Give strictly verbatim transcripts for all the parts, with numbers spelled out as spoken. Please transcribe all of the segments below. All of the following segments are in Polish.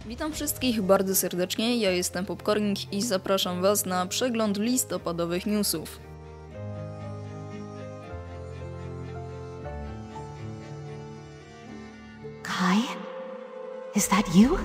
Witam wszystkich bardzo serdecznie, ja jestem Popcorning i zapraszam Was na przegląd listopadowych newsów. Kai? Is that you?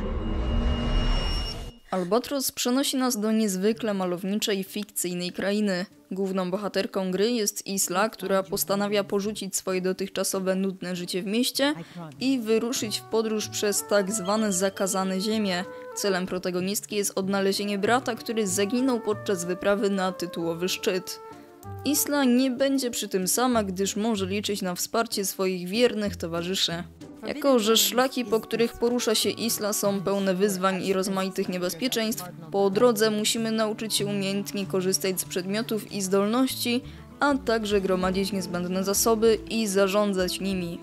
Albatros przenosi nas do niezwykle malowniczej, fikcyjnej krainy. Główną bohaterką gry jest Isla, która postanawia porzucić swoje dotychczasowe nudne życie w mieście i wyruszyć w podróż przez tak zwane zakazane ziemie. Celem protagonistki jest odnalezienie brata, który zaginął podczas wyprawy na tytułowy szczyt. Isla nie będzie przy tym sama, gdyż może liczyć na wsparcie swoich wiernych towarzyszy. Jako że szlaki, po których porusza się Isla, są pełne wyzwań i rozmaitych niebezpieczeństw, po drodze musimy nauczyć się umiejętnie korzystać z przedmiotów i zdolności, a także gromadzić niezbędne zasoby i zarządzać nimi.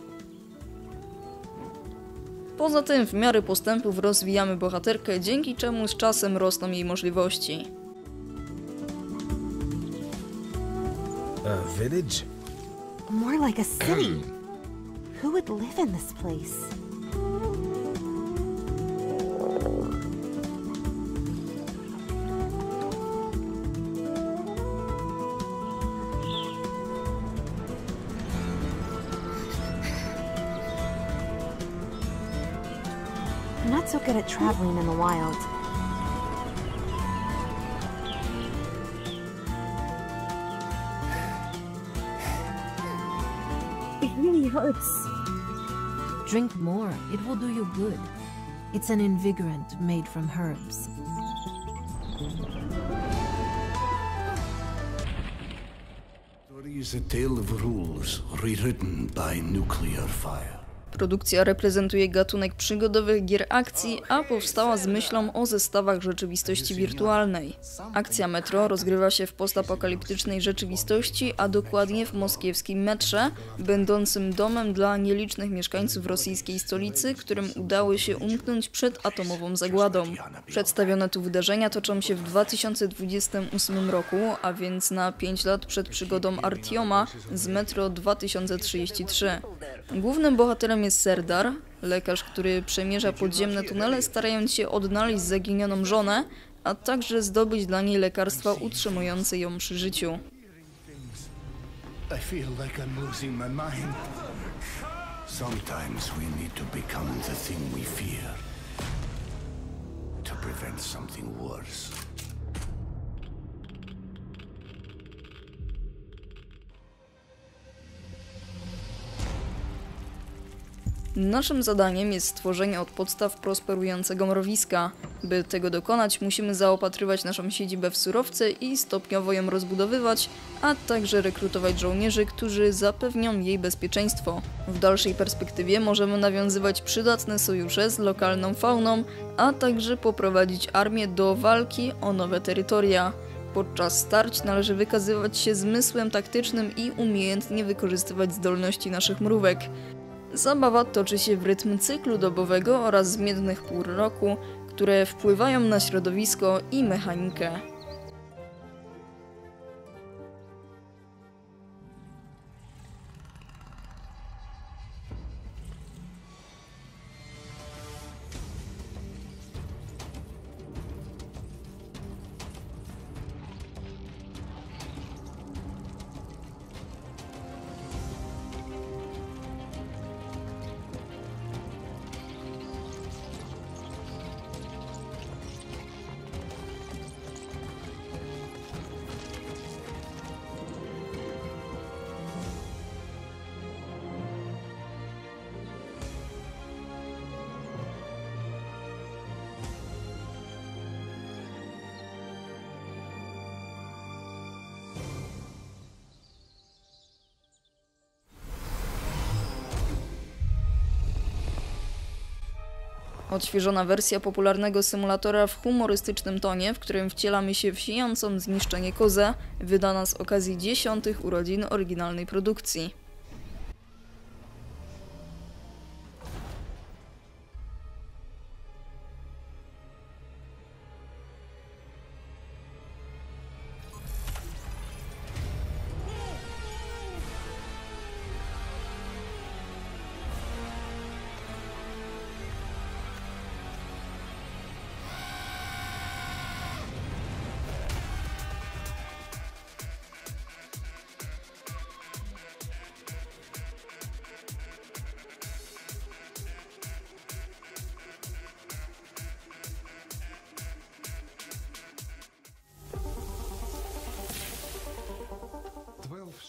Poza tym w miarę postępów rozwijamy bohaterkę, dzięki czemu z czasem rosną jej możliwości. A village? More like a city. Who would live in this place? I'm not so good at traveling in the wild. It really hurts. Drink more, it will do you good. It's an invigorant made from herbs. Story is a tale of rules rewritten by nuclear fire. Produkcja reprezentuje gatunek przygodowych gier akcji, a powstała z myślą o zestawach rzeczywistości wirtualnej. Akcja Metro rozgrywa się w postapokaliptycznej rzeczywistości, a dokładnie w moskiewskim metrze, będącym domem dla nielicznych mieszkańców rosyjskiej stolicy, którym udało się umknąć przed atomową zagładą. Przedstawione tu wydarzenia toczą się w dwa tysiące dwudziestym ósmym roku, a więc na pięć lat przed przygodą Artioma z Metro dwa tysiące trzydzieści trzy. Głównym bohaterem jest Serdar, lekarz, który przemierza podziemne tunele, starając się odnaleźć zaginioną żonę, a także zdobyć dla niej lekarstwa utrzymujące ją przy życiu. I feel like I'm losing my mind. Sometimes we need to become the thing we fear to prevent something worse. Naszym zadaniem jest stworzenie od podstaw prosperującego mrowiska. By tego dokonać, musimy zaopatrywać naszą siedzibę w surowce i stopniowo ją rozbudowywać, a także rekrutować żołnierzy, którzy zapewnią jej bezpieczeństwo. W dalszej perspektywie możemy nawiązywać przydatne sojusze z lokalną fauną, a także poprowadzić armię do walki o nowe terytoria. Podczas starć należy wykazywać się zmysłem taktycznym i umiejętnie wykorzystywać zdolności naszych mrówek. Zabawa toczy się w rytm cyklu dobowego oraz zmiennych pór roku, które wpływają na środowisko i mechanikę. Odświeżona wersja popularnego symulatora w humorystycznym tonie, w którym wcielamy się w siejącą zniszczenie kozę, wydana z okazji dziesiątych urodzin oryginalnej produkcji.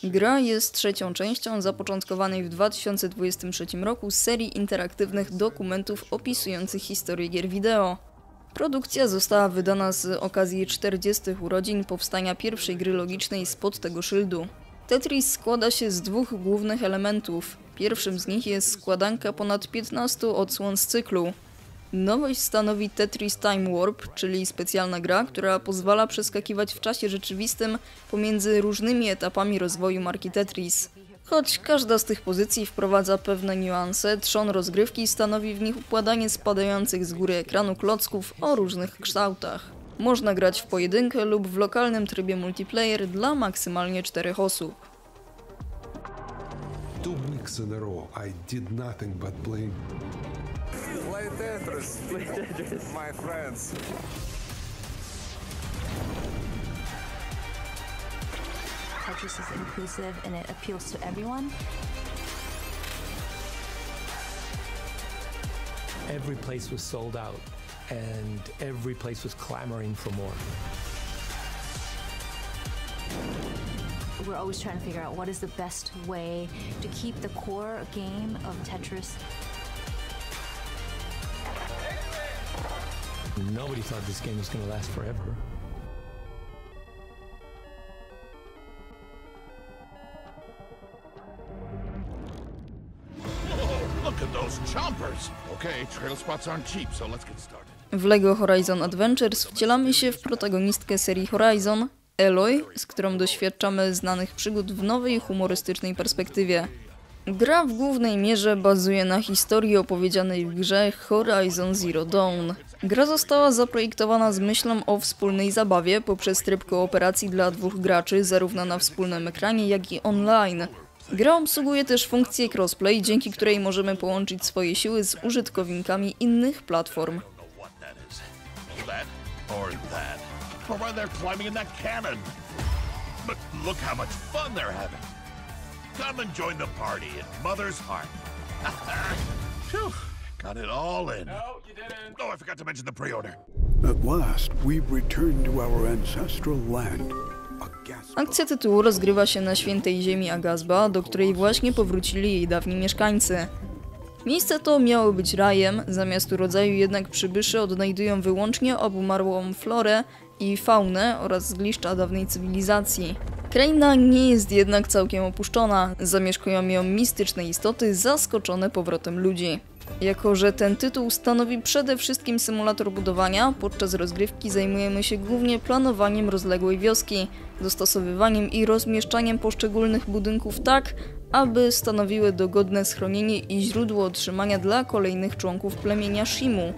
Gra jest trzecią częścią zapoczątkowanej w dwa tysiące dwudziestym trzecim roku serii interaktywnych dokumentów opisujących historię gier wideo. Produkcja została wydana z okazji czterdziestych urodzin powstania pierwszej gry logicznej spod tego szyldu. Tetris składa się z dwóch głównych elementów. Pierwszym z nich jest składanka ponad piętnastu odsłon z cyklu. Nowość stanowi Tetris Time Warp, czyli specjalna gra, która pozwala przeskakiwać w czasie rzeczywistym pomiędzy różnymi etapami rozwoju marki Tetris. Choć każda z tych pozycji wprowadza pewne niuanse, trzon rozgrywki stanowi w nich układanie spadających z góry ekranu klocków o różnych kształtach. Można grać w pojedynkę lub w lokalnym trybie multiplayer dla maksymalnie czterech osób. Two weeks in a row, I did nothing but play. Play Tetris. Play Tetris. My friends. Tetris is inclusive and it appeals to everyone. Every place was sold out, and every place was clamoring for more. We're always trying to figure out what is the best way to keep the core game of Tetris. Nobody thought this game was going to last forever. Look at those chompers! Okay, trail spots aren't cheap, so let's get started. W LEGO Horizon Adventures wcielamy się w protagonistkę serii Horizon, Aloy, z którą doświadczamy znanych przygód w nowej, humorystycznej perspektywie. Gra w głównej mierze bazuje na historii opowiedzianej w grze Horizon Zero Dawn. Gra została zaprojektowana z myślą o wspólnej zabawie poprzez tryb kooperacji dla dwóch graczy zarówno na wspólnym ekranie, jak i online. Gra obsługuje też funkcję crossplay, dzięki której możemy połączyć swoje siły z użytkownikami innych platform. Or why they're climbing in that cannon. But look how much fun they're having. Come and join the party in Mother's Heart. Phew, got it all in. No, you didn't. Oh, I forgot to mention the pre-order. At last, we've returned to our ancestral land. Agasba. Akcja tytułu rozgrywa się na świętej ziemi Agasba, do której właśnie powrócili jej dawni mieszkańcy. Miejsce to miało być rajem, zamiast rodzaju jednak przybysze odnajdują wyłącznie obumarłą florę i faunę oraz zgliszcza dawnej cywilizacji. Kraina nie jest jednak całkiem opuszczona, zamieszkują ją mistyczne istoty zaskoczone powrotem ludzi. Jako że ten tytuł stanowi przede wszystkim symulator budowania, podczas rozgrywki zajmujemy się głównie planowaniem rozległej wioski, dostosowywaniem i rozmieszczaniem poszczególnych budynków tak, aby stanowiły dogodne schronienie i źródło otrzymania dla kolejnych członków plemienia Shimu.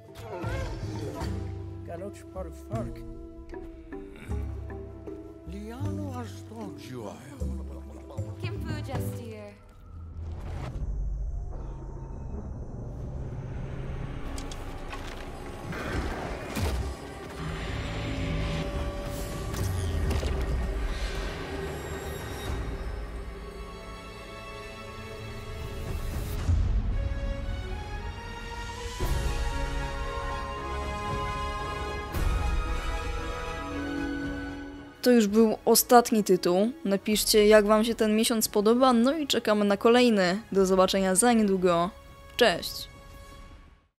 To już był ostatni tytuł. Napiszcie, jak wam się ten miesiąc podoba, no i czekamy na kolejny. Do zobaczenia za niedługo. Cześć!